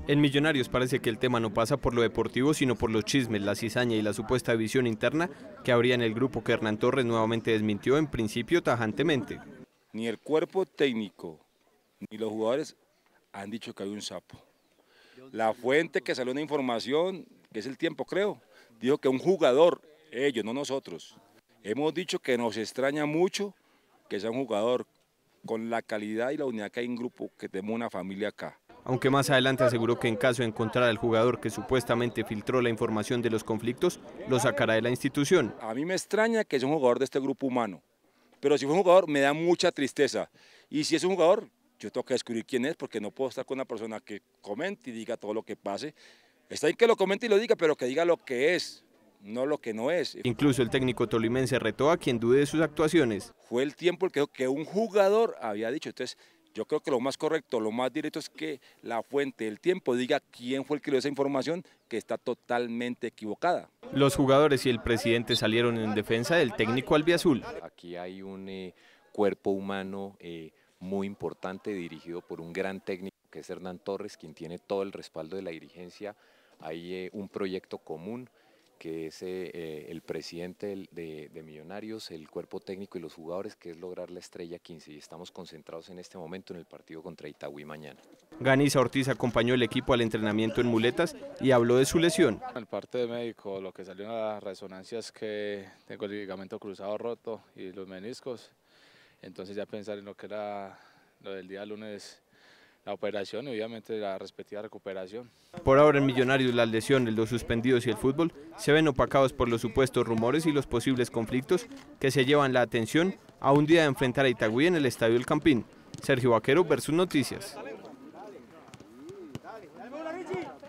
En Millonarios parece que el tema no pasa por lo deportivo, sino por los chismes, la cizaña y la supuesta división interna que habría en el grupo que Hernán Torres nuevamente desmintió en principio tajantemente. Ni el cuerpo técnico ni los jugadores han dicho que hay un sapo. La fuente que salió una información, que es El Tiempo creo, dijo que un jugador, ellos, no nosotros, hemos dicho que nos extraña mucho que sea un jugador con la calidad y la unidad que hay en grupo, que tenemos una familia acá. Aunque más adelante aseguró que en caso de encontrar al jugador que supuestamente filtró la información de los conflictos, lo sacará de la institución. A mí me extraña que sea un jugador de este grupo humano, pero si fue un jugador me da mucha tristeza. Y si es un jugador, yo tengo que descubrir quién es, porque no puedo estar con una persona que comente y diga todo lo que pase. Está bien que lo comente y lo diga, pero que diga lo que es, no lo que no es. Incluso el técnico tolimense retó a quien dude de sus actuaciones. Fue el Tiempo el que dijo que un jugador había dicho. Entonces, yo creo que lo más correcto, lo más directo es que la fuente del Tiempo diga quién fue el que dio esa información, que está totalmente equivocada. Los jugadores y el presidente salieron en defensa del técnico albiazul. Aquí hay un cuerpo humano muy importante dirigido por un gran técnico que es Hernán Torres, quien tiene todo el respaldo de la dirigencia. Hay un proyecto común que es el presidente de Millonarios, el cuerpo técnico y los jugadores, que es lograr la estrella 15, y estamos concentrados en este momento en el partido contra Itagüí mañana. Ganiza Ortiz acompañó el equipo al entrenamiento en muletas y habló de su lesión. El parte de médico, lo que salió en la resonancia es que tengo el ligamento cruzado roto y los meniscos, entonces ya pensar en lo que era lo del día lunes, la operación y obviamente la respectiva recuperación. Por ahora en Millonarios las lesiones, los suspendidos y el fútbol se ven opacados por los supuestos rumores y los posibles conflictos que se llevan la atención a un día de enfrentar a Itagüí en el Estadio El Campín. Sergio Vaquero, Versus Noticias.